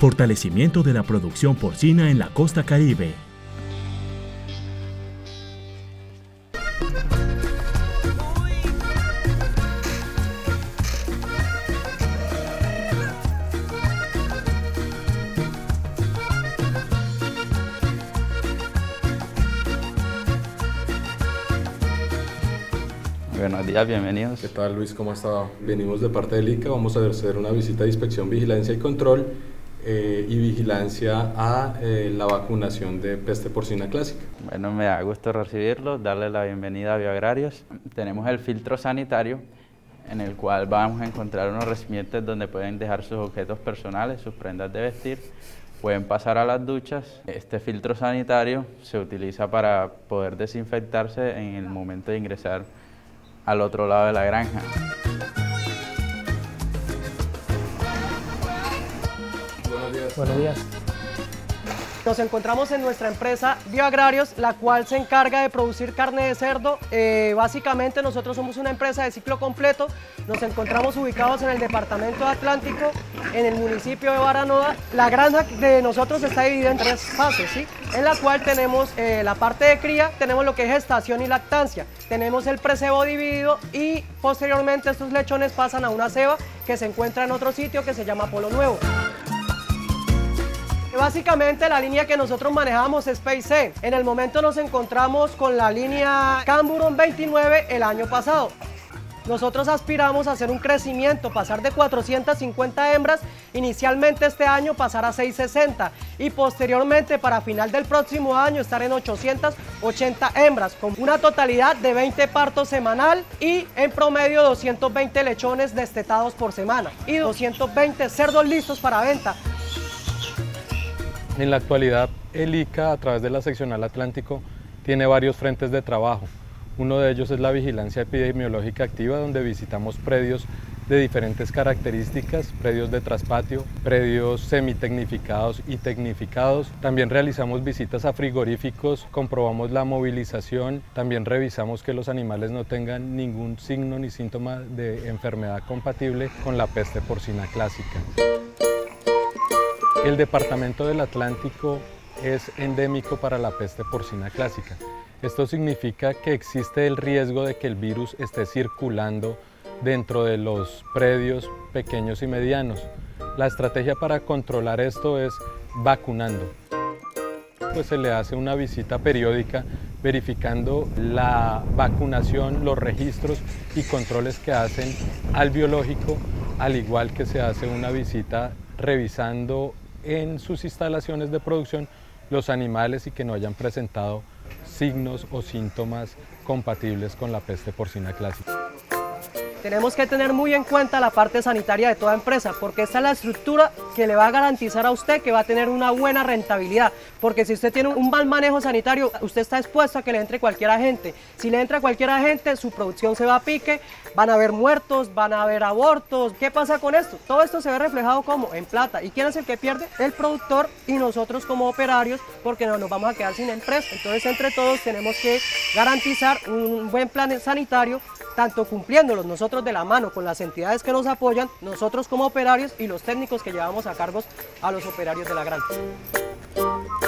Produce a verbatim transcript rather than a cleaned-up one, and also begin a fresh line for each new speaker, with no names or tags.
Fortalecimiento de la producción porcina en la costa Caribe.
Buenos días, bienvenidos.
¿Qué tal, Luis? ¿Cómo está? Venimos de parte del I C A, vamos a hacer una visita de inspección, vigilancia y control eh, y vigilancia a eh, la vacunación de peste porcina clásica.
Bueno, me da gusto recibirlos, darle la bienvenida a Bioagrarios. Tenemos el filtro sanitario en el cual vamos a encontrar unos recipientes donde pueden dejar sus objetos personales, sus prendas de vestir, pueden pasar a las duchas. Este filtro sanitario se utiliza para poder desinfectarse en el momento de ingresar al otro lado de la granja.
Buenos días.
Buenos días. Nos encontramos en nuestra empresa Bioagrarios, la cual se encarga de producir carne de cerdo. Eh, básicamente nosotros somos una empresa de ciclo completo. Nos encontramos ubicados en el departamento de Atlántico, en el municipio de Baranoa. La granja de nosotros está dividida en tres fases, ¿sí? En la cual tenemos eh, la parte de cría, tenemos lo que es gestación y lactancia. Tenemos el precebo dividido y posteriormente estos lechones pasan a una ceba que se encuentra en otro sitio que se llama Polo Nuevo. Básicamente la línea que nosotros manejamos es P I C. En el momento nos encontramos con la línea Camburon veintinueve el año pasado. Nosotros aspiramos a hacer un crecimiento, pasar de cuatrocientas cincuenta hembras, inicialmente este año pasar a seiscientas sesenta y posteriormente para final del próximo año estar en ochocientas ochenta hembras, con una totalidad de veinte partos semanal y en promedio doscientos veinte lechones destetados por semana y doscientos veinte cerdos listos para venta.
En la actualidad, el I C A, a través de la seccional Atlántico, tiene varios frentes de trabajo. Uno de ellos es la vigilancia epidemiológica activa, donde visitamos predios de diferentes características, predios de traspatio, predios semitecnificados y tecnificados. También realizamos visitas a frigoríficos, comprobamos la movilización, también revisamos que los animales no tengan ningún signo ni síntoma de enfermedad compatible con la peste porcina clásica. El departamento del Atlántico es endémico para la peste porcina clásica. Esto significa que existe el riesgo de que el virus esté circulando dentro de los predios pequeños y medianos. La estrategia para controlar esto es vacunando. Pues se le hace una visita periódica verificando la vacunación, los registros y controles que hacen al biológico, al igual que se hace una visita revisando en sus instalaciones de producción los animales y que no hayan presentado signos o síntomas compatibles con la peste porcina clásica.
Tenemos que tener muy en cuenta la parte sanitaria de toda empresa, porque esta es la estructura que le va a garantizar a usted que va a tener una buena rentabilidad, porque si usted tiene un mal manejo sanitario, usted está expuesto a que le entre cualquier agente. Si le entra cualquier agente, su producción se va a pique, van a haber muertos, van a haber abortos. ¿Qué pasa con esto? Todo esto se ve reflejado como en plata. ¿Y quién es el que pierde? El productor y nosotros como operarios, porque no nos vamos a quedar sin empresa. Entonces, entre todos tenemos que garantizar un buen plan sanitario, tanto cumpliéndolos nosotros de la mano con las entidades que nos apoyan, nosotros como operarios y los técnicos que llevamos a cargos a los operarios de la granja.